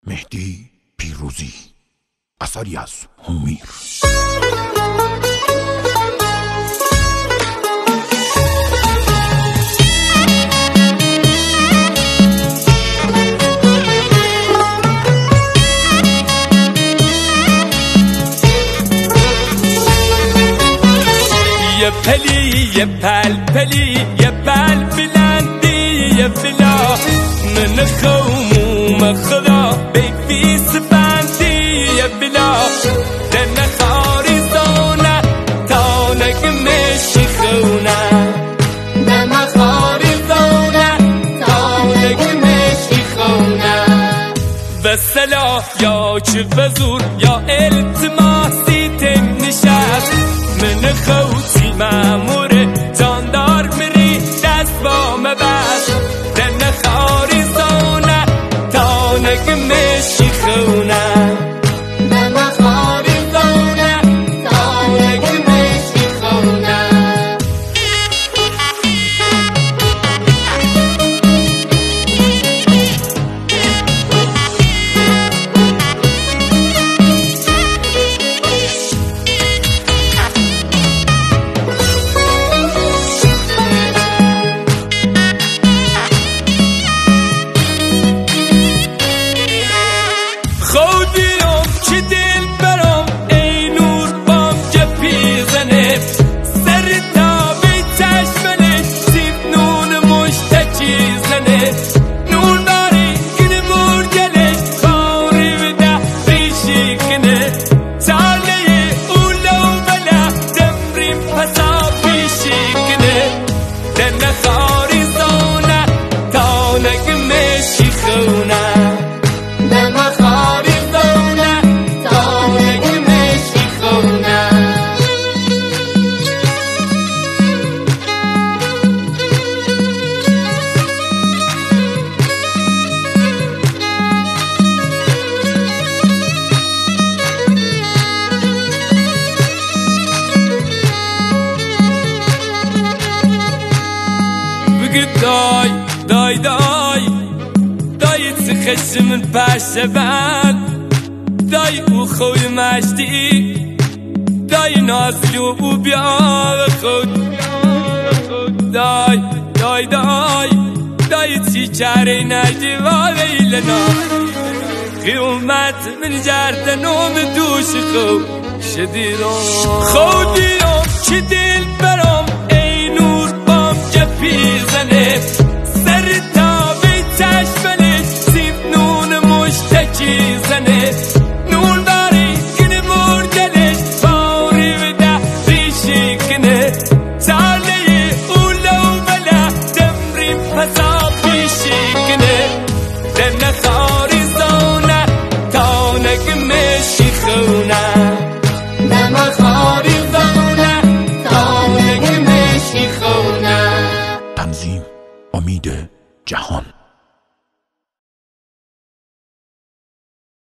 مهدی پیروزی، اثری از هومیر. یه پلی یه پلی یه بلندی یه فلا من خوموم خدا بیفیس بندی یه بلا دن خاری زونه تا نگمشی خونه دن خاری زونه تا نگمشی خونه بسلا یا چه بزور یا التماسی تن نشست من خوتی مامور جاندار مری دست با مبست دن خاری زونه تا نگمشی خونه دن خاری زونه تا نگمشی خونه خودیم که دل برام ای نور بام جپی زنه سر تابی چشمنش سیب نون مشتکی زنه نون باری کنه مرگلش باری بده ریشی کنه چاله اولو بلا دمریم پسا پیشی کنه دن خاری زونه تا نگمشی خونه دای خشم پشه بند دای او خوی مشتی دای نازلی و بیا خود دای چی چاره نجی و ویلنا قیومت من جردنم دوش خو شدیران خودیم که دل برام ای نور بام جپی زنه سر تابی چشمنش سیب نون مشتکی زنه نون باری کنه مرگلش باری بده ریشی کنه چاله اولو بلا دمریم پسا پیشی کنه دن خاری زونه تا نگمشی خونه دن خاری زونه تا نگمشی خونه. تنظیم امید جهان.